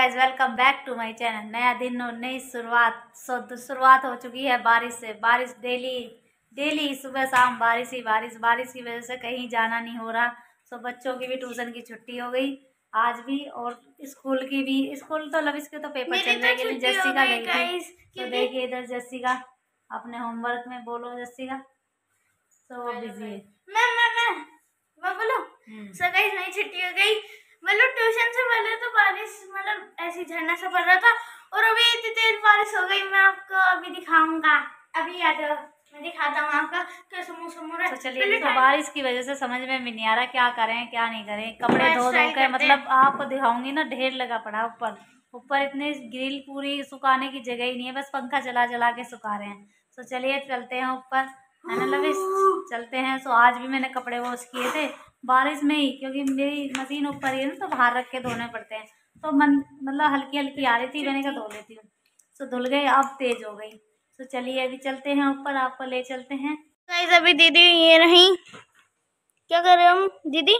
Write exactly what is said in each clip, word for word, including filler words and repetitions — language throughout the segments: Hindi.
Guys, welcome back to my channel. नया दिन और नई शुरुआत। सो तो शुरुआत हो चुकी है बारिश से। बारिश डेली डेली सुबह शाम बारिश ही बारिश। बारिश की वजह से कहीं जाना नहीं हो रहा। सो बच्चों की भी ट्यूशन की छुट्टी हो गई आज भी, और स्कूल की भी। स्कूल तो लविश के तो पेपर चल रहे हैं, लेकिन जस्सी का गई थी। तो देखिए इधर जस्सी का अपने होमवर्क में, बोलो जस्सी का। सो बिजी है। मैं मैं मैं मैं बोलो। सो गाइस नई छुट्टी हो गई। मतलब ट्यूशन से पहले तो बारिश मतलब ऐसी झरना सा पड़ रहा था, और अभी इतनी तेज बारिश हो गई। मैं आपको अभी दिखाऊंगा। अभी आ जाओ, मैं दिखाता हूँ आपका कैसे मौसम हो रहा है। तो चलिए, तो बारिश की वजह से समझ में भी नहीं आ रहा क्या करें क्या नहीं करें। कपड़े धो धो के मतलब आपको दिखाऊंगी ना, ढेर लगा पड़ा ऊपर ऊपर इतने ग्रिल पूरी सुखाने की जगह ही नहीं है, बस पंखा चला चला के सुखा रहे हैं। तो चलिए चलते हैं ऊपर, है ना लविश, चलते हैं। सो आज भी मैंने कपड़े वॉश किए थे बारिश में ही, क्योंकि मेरी मशीन ऊपर ही है ना, तो बाहर रख के धोने पड़ते हैं। तो मन मतलब हल्की हल्की आ रही थी, मैंने कहा धो लेती हूँ। सो धुल गए, अब तेज हो गई। तो चलिए अभी चलते हैं ऊपर, आपको ले चलते हैं। गाइस अभी दीदी ये रही। क्या कर रहे हम दीदी?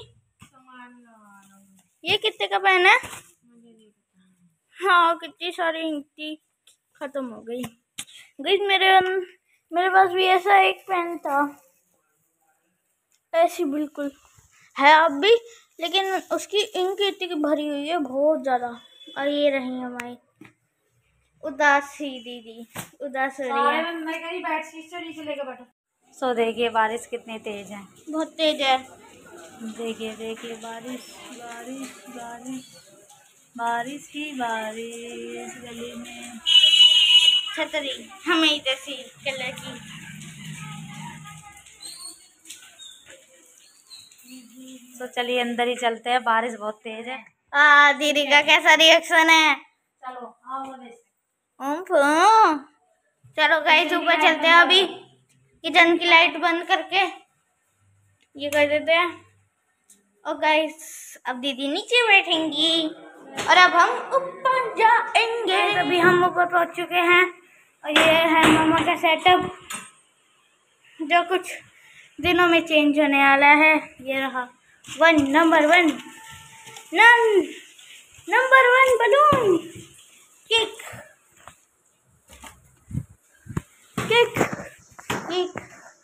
ये कितने का पेन है? हाँ, कितनी सारी इंकी खत्म हो गई। गाइस मेरे मेरे पास भी ऐसा एक पेन था, ऐसी बिल्कुल है अब भी, लेकिन उसकी इंक इतनी भरी हुई है बहुत ज्यादा। और ये रही हमारी उदासी दीदी, उदास हो रही है। मैं कहीं बैठ नीचे लेके बैठो। सो देखिए बारिश कितनी तेज है, बहुत तेज है। देखिए देखिए बारिश बारिश बारिश बारिश की बारिश, गली में छतरी हमें जैसी कलर की। तो चलिए अंदर ही चलते हैं, बारिश बहुत तेज है। आ दीदी का कैसा रिएक्शन है? चलो आओ। ओम चलो गाइस ऊपर चलते हैं। अभी किचन की लाइट बंद करके ये कर देते हैं। और गाइस अब दीदी नीचे बैठेंगी और अब हम ऊपर जाएंगे। अभी हम ऊपर पहुंच चुके हैं, और ये है मामा का सेटअप जो कुछ दिनों में चेंज होने वाला है। ये रहा वन नंबर वन नन number one balloon cake cake cake.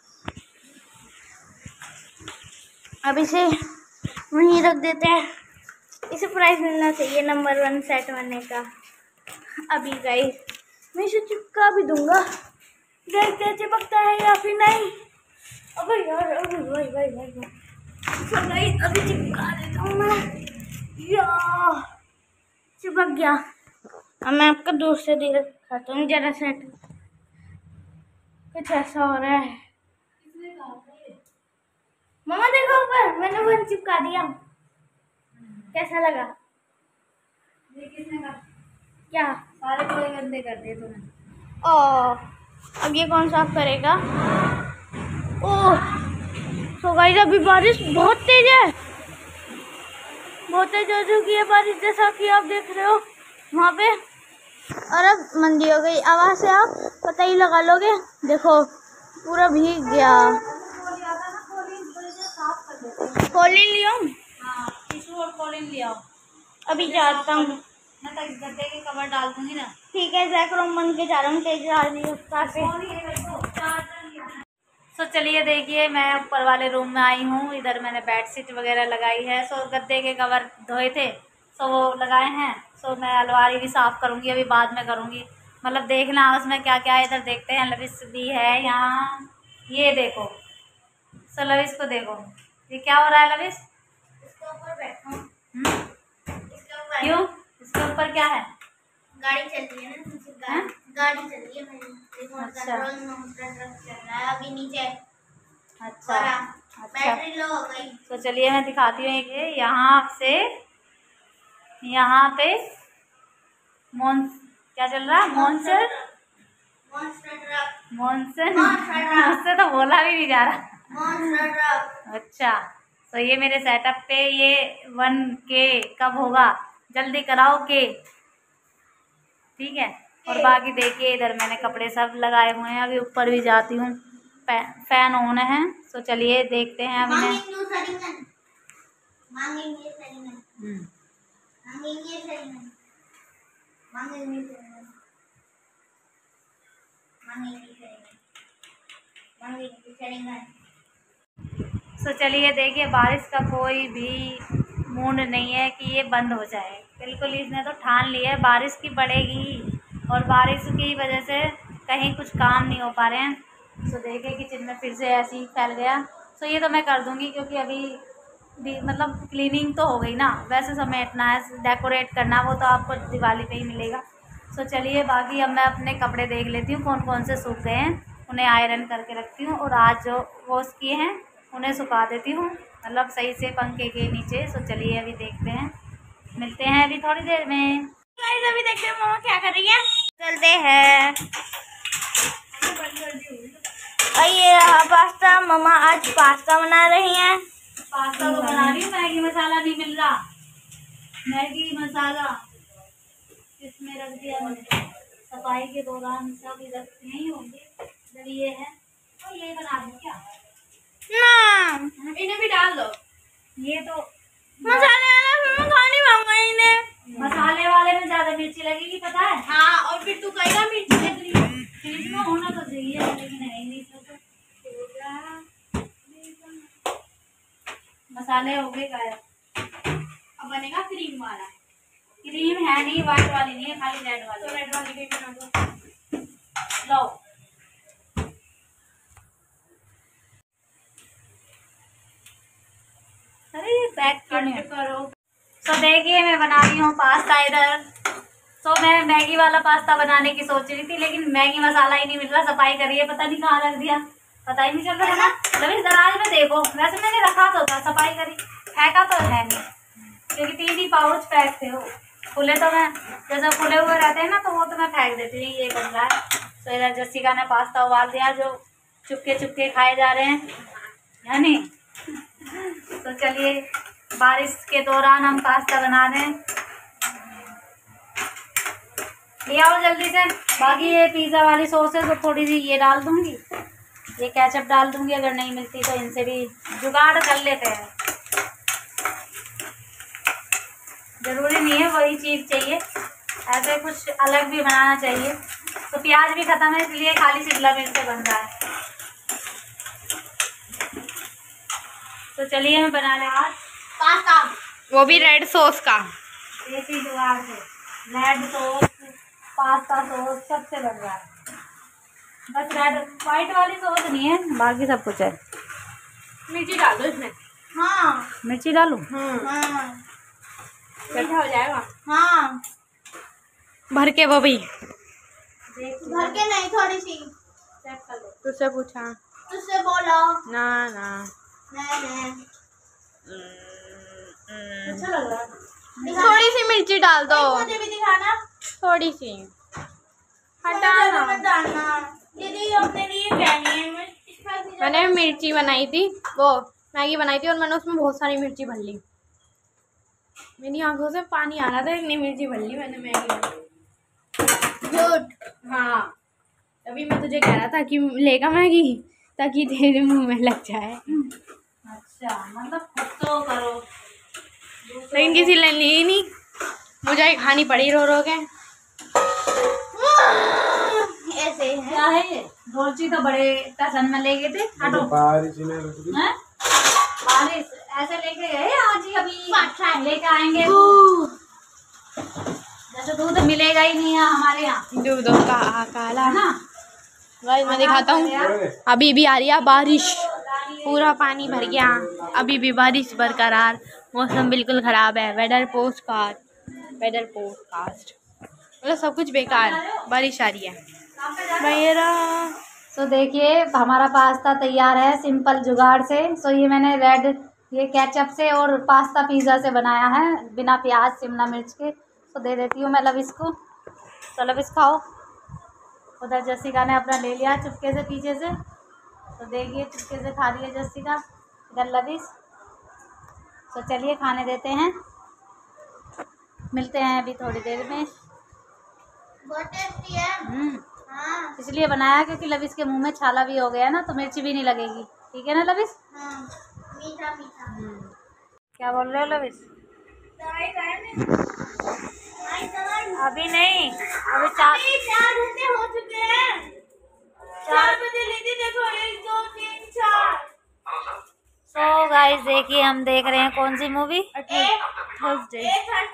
अब इसे वहीं रख देते हैं। इसे प्राइज मिलना चाहिए नंबर वन सेट बनने का। अभी गाइस मैं इसे चिपका भी दूंगा, देखते हैं चिपकता है या फिर नहीं। अबे यार अबे भाई भाई भाई भाई गाइस अभी चिपका देता हूँ मैं। या चिपक गया। अब मैं आपको दूसरे दिन दिखाता हूँ जरा सेट। कुछ ऐसा हो रहा है। मामा देखो ऊपर, मैंने वन चिपका दिया। कैसा लगा? ये किसने कहा? क्या सारे कपड़े गंदे कर दिए तूने। ओ अब ये कौन साफ करेगा? ओह तो गाइस अभी बारिश बहुत तेज है, बहुत तेज हो चुकी है बारिश, जैसा कि आप देख रहे हो वहाँ पे। और अब मंदी हो गई, आवाज से आप पता ही लगा लोगे। देखो पूरा भीग गया। Colin Leo. हाँ, टिश्यू और कॉलिन ले आओ। अभी जाता हूँ, मैं तक गद्दे के कवर डाल दूंगी ना। ठीक है। जैकरोम बन के जा रहा हूँ तेज आ रही है उसका पे। सो चलिए देखिए, मैं ऊपर वाले रूम में आई हूँ। इधर मैंने बेडशीट वगैरह लगाई है। सो गद्दे के कवर धोए थे, सो वो लगाए हैं। सो मैं अलमारी भी साफ़ करूँगी, अभी बाद में करूँगी। मतलब देखना उसमें क्या क्या है। इधर देखते हैं, लविश भी है यहाँ। ये देखो, सो लविश को देखो, ये क्या हो रहा है लविश? इसके ऊपर बैठा हूँ। क्यों? इसके ऊपर क्या है? गाड़ी चल रही है ना, गाड़ी, गाड़ी चल रही है मेरी। अच्छा चल रहा है अभी नीचे। अच्छा अच्छा, बैटरी लो हो गई। तो चलिए मैं दिखाती हूँ। ये यहाँ से यहाँ पे मॉन क्या चल रहा है? मॉन्सर मॉनसन मुझसे तो बोला भी नहीं जा रहा। अच्छा, तो ये मेरे सेटअप पे ये वन के कब होगा, जल्दी कराओ के, ठीक है। और बाकी देखिए इधर मैंने कपड़े सब लगाए हुए हैं। अभी ऊपर भी जाती हूँ, फैन ऑन है। तो चलिए देखते हैं। अभी मैं तो चलिए देखिए, बारिश का कोई भी मूड नहीं है कि ये बंद हो जाए। बिल्कुल इसने तो ठान लिया है बारिश की पड़ेगी, और बारिश की वजह से कहीं कुछ काम नहीं हो पा रहे हैं। तो देखिए किचन में फिर से ऐसे ही फैल गया। तो ये तो मैं कर दूंगी क्योंकि अभी भी मतलब क्लीनिंग तो हो गई ना, वैसे समेटना है, डेकोरेट करना, वो तो आपको दिवाली पे ही मिलेगा। तो चलिए बाकी अब मैं अपने कपड़े देख लेती हूँ कौन कौन से सूख गए हैं, उन्हें आयरन करके रखती हूँ, और आज जो वॉश किए हैं उन्हें सुखा देती हूँ, मतलब सही से पंखे के नीचे। तो चलिए अभी देखते हैं, मिलते हैं अभी थोड़ी देर में। अभी देखते हैं मम्मा क्या कर रही है। चलते हैं। और ये रहा पास्ता। मम्मा आज पास्ता बना रही हैं। पास्ता तो बना रही हूँ, मैगी मसाला नहीं मिल रहा। मैगी मसाला इसमें रख दिया मैंने, सफाई के दौरान सब इधर नहीं होंगे। जब ये है तो ये बना दूँ क्या? ना, इन्हें भी डाल दो। ये तो मसाले वाला मैं खा नहीं पाऊंगा इन्हें। मसाले वाले में ज्यादा मिर्ची लगेगी, पता है? हाँ, और फिर तू कहेगा मिर्ची लग रही है। फ्रिज में होना तो चाहिए, लेकिन है नहीं। तो मसाले हो गए गायब। अब बनेगा क्रीम वाला। क्रीम है नहीं, व्हाइट वाली नहीं है, खाली रेड वाली। तो रेड वाली भी बना दो। लो अरे ये पैक क्यों नहीं करो। तो देखिए मैं बना रही हूँ पास्ता इधर। तो मैं मैगी वाला पास्ता बनाने की सोच रही थी, लेकिन मैगी मसाला ही नहीं मिल रहा। सफाई करिए, पता नहीं कहाँ रख दिया, पता ही नहीं चल रहा है ना। जब दराज में देखो, वैसे मैंने रखा तो था, सफाई करी, फेंका तो है नहीं, क्योंकि तीन ही पाउच पैक थे वो खुले। तो मैं जैसे खुले हुए रहते हैं ना, तो वो तो मैं फेंक देती हूँ। ये बन रहा है। तो इधर जसिका ने पास्ता उबाल दिया, जो चुपके चुपके खाए जा रहे हैं, है नहीं। तो चलिए बारिश के दौरान हम पास्ता बना रहे हैं। ले आओ जल्दी से। बाकी ये पिज़्ज़ा वाली सॉस है, तो थोड़ी सी ये डाल दूंगी, ये केचप डाल दूंगी। अगर नहीं मिलती तो इनसे भी जुगाड़ कर लेते हैं। जरूरी नहीं है वही चीज़ चाहिए, ऐसे कुछ अलग भी बनाना चाहिए। तो प्याज भी खत्म है, इसलिए खाली शिमला मिर्च से बन रहा है। तो चलिए मैं बना ले आज पास्ता, वो भी रेड सॉस का। देसी जुगाड़ से रेड सॉस, पास्ता सॉस सबसे बन रहा है। बस रेड वाइट वाली सॉस नहीं है, बाकी सब कुछ है। मिर्ची डाल दो इसमें। हाँ, मिर्ची डालूं? हाँ, मीठा हो जाएगा। हाँ, भर के वो भी भर के नहीं, थोड़ी सी चेक कर लो। तुझसे पूछा तुझसे बोलो ना ना। नहीं, अच्छा लग रहा है। थोड़ी सी मिर्ची डाल दो, मुझे भी दिखाना। थोड़ी सी हटा मत डालना दीदी, अपने लिए कहनी है। मैं मैंने मिर्ची बनाई थी, वो मैगी बनाई थी, और मैंने उसमें बहुत सारी मिर्ची भर ली। मेरी आंखों से पानी आ रहा था, इतनी मिर्ची भर ली मैंने मैगी में। गुड। हाँ, अभी मैं तुझे कह रहा था कि लेगा मैगी, ताकि तेरे मुंह में लग जाए। अच्छा, मतलब खुद तो करो, लेकिन किसी ने ली नहीं, मुझे ही खानी पड़ी रो रो के। ऐसे है। क्या है ये? डोलची तो बड़े टसन में ले गए थे। हटो। बारिश में रुक गई। हैं? बारिश ऐसे लेके गए आज ही, अभी लेके आएंगे। जैसे दूध मिलेगा ही नहीं है हमारे यहाँ, दूध का काला है ना। गाइस मैं दिखाता हूँ, अभी भी आ रही है बारिश, पूरा पानी भर गया। अभी भी बारिश बरकरार, मौसम बिल्कुल ख़राब है। Weather forecast weather forecast मतलब सब कुछ बेकार, बारिश आ रही है मेरा। तो देखिए हमारा पास्ता तैयार है सिंपल जुगाड़ से। सो ये मैंने रेड ये केचप से और पास्ता पिज़्ज़ा से बनाया है, बिना प्याज शिमला मिर्च के। तो दे देती हूँ मैं लविश को। तो लविश खाओ। उधर जसिका ने अपना ले लिया चुपके से पीछे से, तो देखिए चुपके से खा रही है जसिका, इधर लविश। तो चलिए खाने देते हैं, मिलते हैं अभी थोड़ी देर में। बहुत टेस्टी है। हम्म हाँ, इसलिए बनाया क्योंकि लविश के मुंह में छाला भी हो गया ना, तो मिर्ची भी नहीं लगेगी। ठीक है ना लविश? हाँ, मीठा मीठा। क्या बोल रहे हो लविश? दवाई खाए ने? दवाई दवाई अभी नहीं, अभी चार चार घंटे हो चुके हैं। चार बजे लेके देखो, एक दो तीन चार। सो गाइस देखिए हम देख रहे हैं कौन सी मूवी, थर्सडे।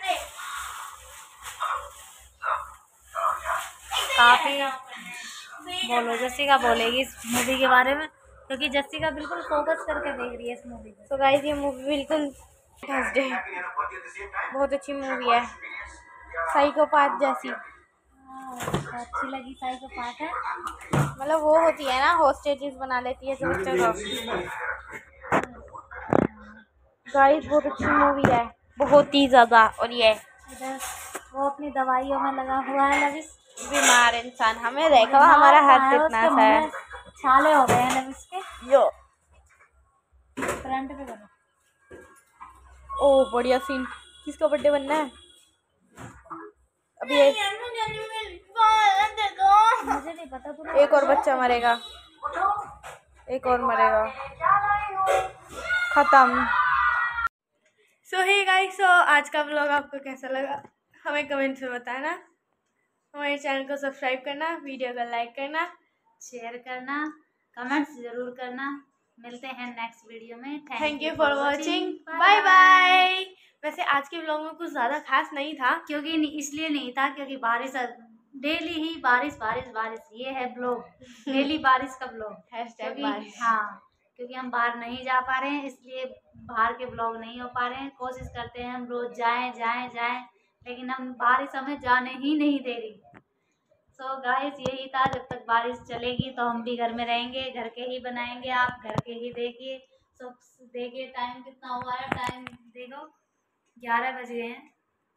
काफी बोलो, जस्सिका बोलेगी इस मूवी के बारे में क्योंकि जस्सिका बिल्कुल फोकस करके देख रही है इस मूवी को। तो गाइस ये मूवी बिल्कुल थर्सडे बहुत अच्छी मूवी है, साइकोपाथ जैसी। तो अच्छी लगी, साइकोपाथ है। मतलब वो होती है ना, हॉस्टेजेस बना लेती है जो बच्चों को। गाइस बहुत अच्छी मूवी है, बहुत ही ज्यादा। और ये इधर वो अपनी दवाइयों में लगा हुआ है लविश, बीमार इंसान, हमें देखो हमारा हाथ कितना सा है। छाले हो गए हैं लविश के। जो फ्रंट पे करो। ओ बढ़िया सीन। किसका बर्थडे बनना है अभी? एक मुझे नहीं पता, तू एक और बच्चा मरेगा, एक और मरेगा, खत्म। सो हे गाइस, सो आज का व्लॉग आपको कैसा लगा हमें कमेंट्स में बताना। हमारे चैनल को सब्सक्राइब करना, वीडियो को लाइक करना, शेयर करना, कमेंट्स जरूर करना। मिलते हैं नेक्स्ट वीडियो में। Thank you for watching, bye bye. वैसे आज के व्लॉग में कुछ ज़्यादा खास नहीं था, क्योंकि इसलिए नहीं था क्योंकि बारिश, डेली ही बारिश बारिश बारिश, ये है ब्लॉग, डेली बारिश का ब्लॉग। हैशटैग बारिश। हाँ, क्योंकि हम बाहर नहीं जा पा रहे हैं इसलिए बाहर के ब्लॉग नहीं हो पा रहे हैं। कोशिश करते हैं हम रोज जाएं जाएं जाएं, लेकिन हम बारिश हमें जाने ही नहीं दे रही। सो so गाइस यही था, जब तक बारिश चलेगी तो हम भी घर में रहेंगे, घर के ही बनाएंगे, आप घर के ही देखिए। सो so, देखिए टाइम कितना हुआ है, टाइम देखो ग्यारह बज गए हैं,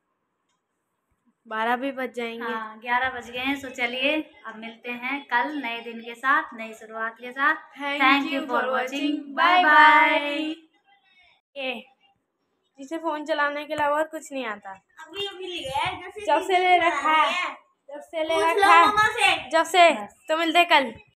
बारह भी बज जाएंगे। हाँ ग्यारह बज गए हैं। सो चलिए अब मिलते हैं कल नए दिन के साथ, नई शुरुआत के साथ। Thank you for watching, bye bye. ये जिसे फोन चलाने के अलावा और कुछ नहीं आता, अभी अभी लिया है, जैसे जब से ले रखा है, जब से ले रखा है, जब से। तो मिलते कल।